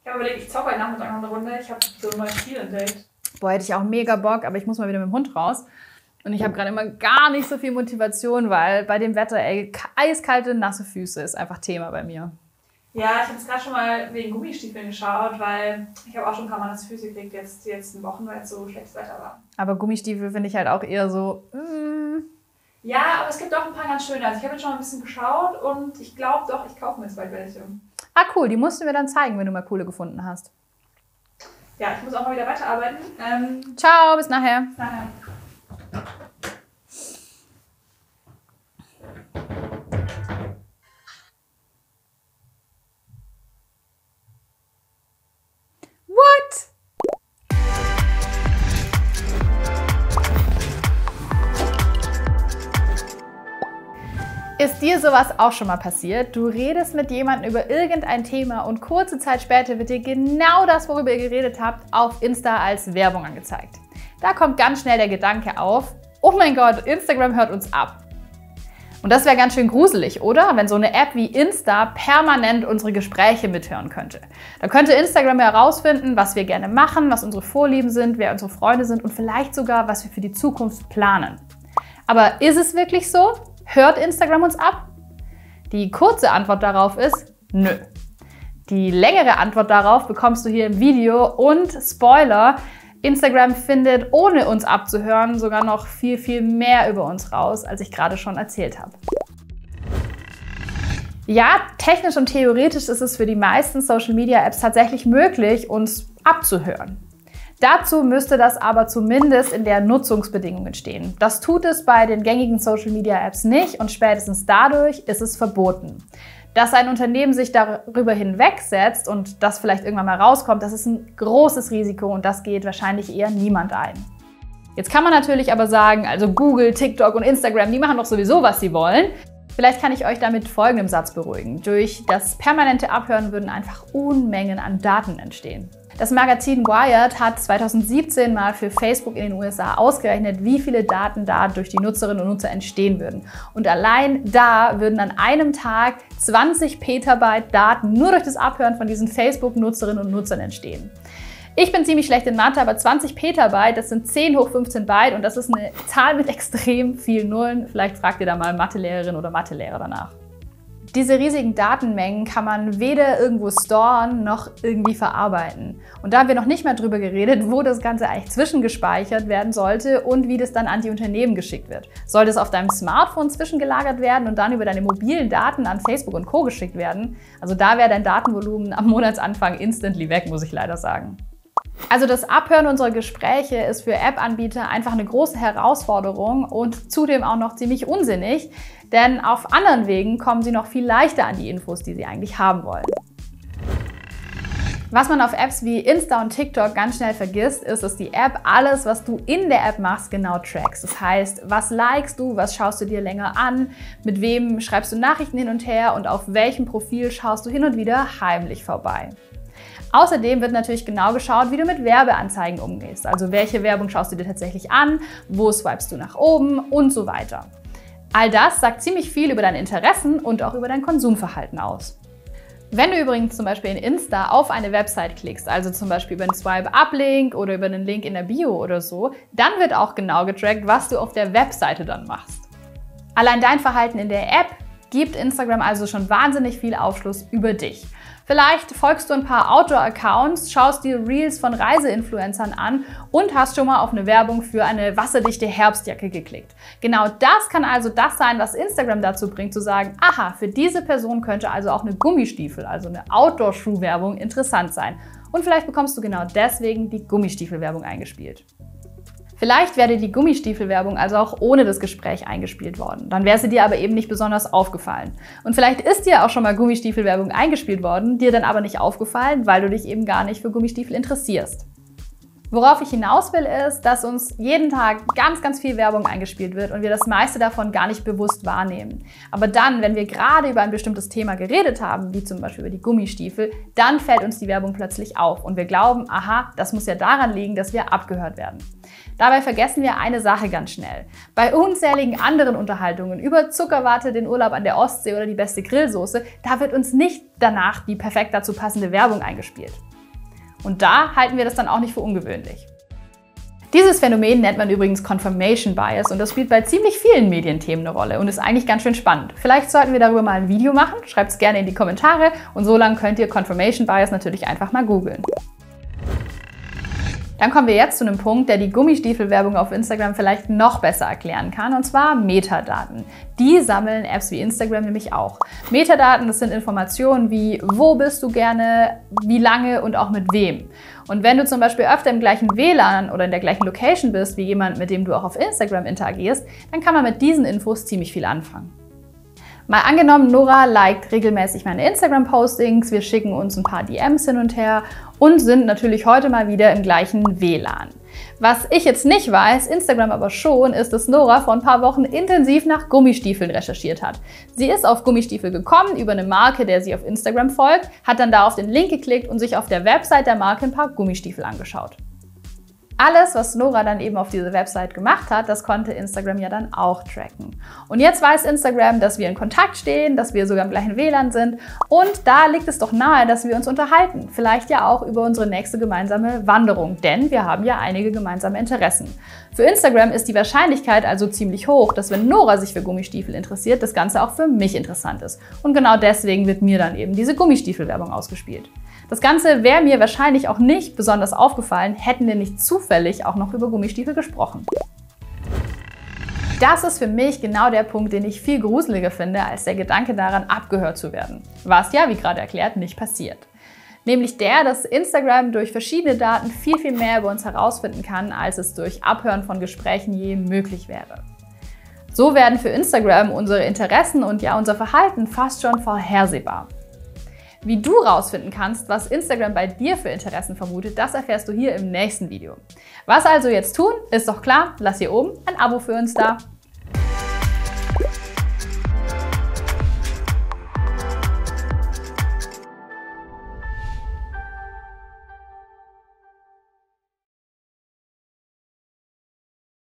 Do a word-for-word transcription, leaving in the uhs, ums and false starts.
habe überlegt, ich zocke heute Nachmittag noch eine Runde. Ich habe so ein neues Spiel entdeckt. Boah, hätte ich auch mega Bock, aber ich muss mal wieder mit dem Hund raus. Und ich habe gerade immer gar nicht so viel Motivation, weil bei dem Wetter, ey, eiskalte, nasse Füße ist einfach Thema bei mir. Ja, ich habe jetzt gerade schon mal wegen Gummistiefeln geschaut, weil ich habe auch schon ein paar Mal nasse Füße gekriegt, jetzt die letzten Wochen, weil es so schlechtes Wetter war. Aber Gummistiefel finde ich halt auch eher so... Mm. Ja, aber es gibt auch ein paar ganz schöne. Also ich habe jetzt schon mal ein bisschen geschaut und ich glaube doch, ich kaufe mir jetzt bald welche. Ah cool, die musst du mir dann zeigen, wenn du mal coole gefunden hast. Ja, ich muss auch mal wieder weiterarbeiten. Ähm, Ciao, bis nachher. Bis nachher. What? Ist dir sowas auch schon mal passiert? Du redest mit jemandem über irgendein Thema und kurze Zeit später wird dir genau das, worüber ihr geredet habt, auf Insta als Werbung angezeigt. Da kommt ganz schnell der Gedanke auf, oh mein Gott, Instagram hört uns ab. Und das wäre ganz schön gruselig, oder? Wenn so eine App wie Insta permanent unsere Gespräche mithören könnte. Da könnte Instagram herausfinden, was wir gerne machen, was unsere Vorlieben sind, wer unsere Freunde sind und vielleicht sogar, was wir für die Zukunft planen. Aber ist es wirklich so? Hört Instagram uns ab? Die kurze Antwort darauf ist nö. Die längere Antwort darauf bekommst du hier im Video und Spoiler, Instagram findet, ohne uns abzuhören, sogar noch viel, viel mehr über uns raus, als ich gerade schon erzählt habe. Ja, technisch und theoretisch ist es für die meisten Social-Media-Apps tatsächlich möglich, uns abzuhören. Dazu müsste das aber zumindest in der Nutzungsbedingungen stehen. Das tut es bei den gängigen Social-Media-Apps nicht und spätestens dadurch ist es verboten. Dass ein Unternehmen sich darüber hinwegsetzt und das vielleicht irgendwann mal rauskommt, das ist ein großes Risiko und das geht wahrscheinlich eher niemand ein. Jetzt kann man natürlich aber sagen, also Google, TikTok und Instagram, die machen doch sowieso, was sie wollen. Vielleicht kann ich euch damit folgendem Satz beruhigen. Durch das permanente Abhören würden einfach Unmengen an Daten entstehen. Das Magazin Wired hat zweitausendsiebzehn mal für Facebook in den U S A ausgerechnet, wie viele Daten da durch die Nutzerinnen und Nutzer entstehen würden. Und allein da würden an einem Tag zwanzig Petabyte Daten nur durch das Abhören von diesen Facebook-Nutzerinnen und Nutzern entstehen. Ich bin ziemlich schlecht in Mathe, aber zwanzig Petabyte, das sind zehn hoch fünfzehn Byte und das ist eine Zahl mit extrem vielen Nullen. Vielleicht fragt ihr da mal Mathelehrerin oder Mathelehrer danach. Diese riesigen Datenmengen kann man weder irgendwo storen noch irgendwie verarbeiten. Und da haben wir noch nicht mal drüber geredet, wo das Ganze eigentlich zwischengespeichert werden sollte und wie das dann an die Unternehmen geschickt wird. Soll das auf deinem Smartphone zwischengelagert werden und dann über deine mobilen Daten an Facebook und Co. geschickt werden? Also da wäre dein Datenvolumen am Monatsanfang instantly weg, muss ich leider sagen. Also das Abhören unserer Gespräche ist für App-Anbieter einfach eine große Herausforderung und zudem auch noch ziemlich unsinnig, denn auf anderen Wegen kommen sie noch viel leichter an die Infos, die sie eigentlich haben wollen. Was man auf Apps wie Insta und TikTok ganz schnell vergisst, ist, dass die App alles, was du in der App machst, genau trackst. Das heißt, was likest du, was schaust du dir länger an, mit wem schreibst du Nachrichten hin und her und auf welchem Profil schaust du hin und wieder heimlich vorbei. Außerdem wird natürlich genau geschaut, wie du mit Werbeanzeigen umgehst. Also welche Werbung schaust du dir tatsächlich an, wo swipest du nach oben und so weiter. All das sagt ziemlich viel über deine Interessen und auch über dein Konsumverhalten aus. Wenn du übrigens zum Beispiel in Insta auf eine Website klickst, also zum Beispiel über einen Swipe-Up-Link oder über einen Link in der Bio oder so, dann wird auch genau getrackt, was du auf der Webseite dann machst. Allein dein Verhalten in der App gibt Instagram also schon wahnsinnig viel Aufschluss über dich. Vielleicht folgst du ein paar Outdoor-Accounts, schaust dir Reels von Reiseinfluencern an und hast schon mal auf eine Werbung für eine wasserdichte Herbstjacke geklickt. Genau das kann also das sein, was Instagram dazu bringt, zu sagen, aha, für diese Person könnte also auch eine Gummistiefel, also eine Outdoor-Schuh-Werbung interessant sein. Und vielleicht bekommst du genau deswegen die Gummistiefel-Werbung eingespielt. Vielleicht wäre die Gummistiefelwerbung also auch ohne das Gespräch eingespielt worden. Dann wäre sie dir aber eben nicht besonders aufgefallen. Und vielleicht ist dir auch schon mal Gummistiefelwerbung eingespielt worden, dir dann aber nicht aufgefallen, weil du dich eben gar nicht für Gummistiefel interessierst. Worauf ich hinaus will, ist, dass uns jeden Tag ganz, ganz viel Werbung eingespielt wird und wir das meiste davon gar nicht bewusst wahrnehmen. Aber dann, wenn wir gerade über ein bestimmtes Thema geredet haben, wie zum Beispiel über die Gummistiefel, dann fällt uns die Werbung plötzlich auf und wir glauben, aha, das muss ja daran liegen, dass wir abgehört werden. Dabei vergessen wir eine Sache ganz schnell. Bei unzähligen anderen Unterhaltungen über Zuckerwatte, den Urlaub an der Ostsee oder die beste Grillsoße, da wird uns nicht danach die perfekt dazu passende Werbung eingespielt. Und da halten wir das dann auch nicht für ungewöhnlich. Dieses Phänomen nennt man übrigens Confirmation Bias und das spielt bei ziemlich vielen Medienthemen eine Rolle und ist eigentlich ganz schön spannend. Vielleicht sollten wir darüber mal ein Video machen, schreibt es gerne in die Kommentare und so lange könnt ihr Confirmation Bias natürlich einfach mal googeln. Dann kommen wir jetzt zu einem Punkt, der die Gummistiefelwerbung auf Instagram vielleicht noch besser erklären kann, und zwar Metadaten. Die sammeln Apps wie Instagram nämlich auch. Metadaten, das sind Informationen wie, wo bist du gerne, wie lange und auch mit wem. Und wenn du zum Beispiel öfter im gleichen W L A N oder in der gleichen Location bist wie jemand, mit dem du auch auf Instagram interagierst, dann kann man mit diesen Infos ziemlich viel anfangen. Mal angenommen, Nora liked regelmäßig meine Instagram-Postings, wir schicken uns ein paar D Ms hin und her und sind natürlich heute mal wieder im gleichen W L A N. Was ich jetzt nicht weiß, Instagram aber schon, ist, dass Nora vor ein paar Wochen intensiv nach Gummistiefeln recherchiert hat. Sie ist auf Gummistiefel gekommen über eine Marke, der sie auf Instagram folgt, hat dann da auf den Link geklickt und sich auf der Website der Marke ein paar Gummistiefel angeschaut. Alles, was Nora dann eben auf diese Website gemacht hat, das konnte Instagram ja dann auch tracken. Und jetzt weiß Instagram, dass wir in Kontakt stehen, dass wir sogar im gleichen W L A N sind und da liegt es doch nahe, dass wir uns unterhalten. Vielleicht ja auch über unsere nächste gemeinsame Wanderung, denn wir haben ja einige gemeinsame Interessen. Für Instagram ist die Wahrscheinlichkeit also ziemlich hoch, dass wenn Nora sich für Gummistiefel interessiert, das Ganze auch für mich interessant ist. Und genau deswegen wird mir dann eben diese Gummistiefelwerbung ausgespielt. Das Ganze wäre mir wahrscheinlich auch nicht besonders aufgefallen, hätten wir nicht zufällig auch noch über Gummistiefel gesprochen. Das ist für mich genau der Punkt, den ich viel gruseliger finde, als der Gedanke daran, abgehört zu werden. Was ja, wie gerade erklärt, nicht passiert. Nämlich der, dass Instagram durch verschiedene Daten viel, viel mehr über uns herausfinden kann, als es durch Abhören von Gesprächen je möglich wäre. So werden für Instagram unsere Interessen und ja unser Verhalten fast schon vorhersehbar. Wie du rausfinden kannst, was Instagram bei dir für Interessen vermutet, das erfährst du hier im nächsten Video. Was also jetzt tun, ist doch klar, lass hier oben ein Abo für uns da.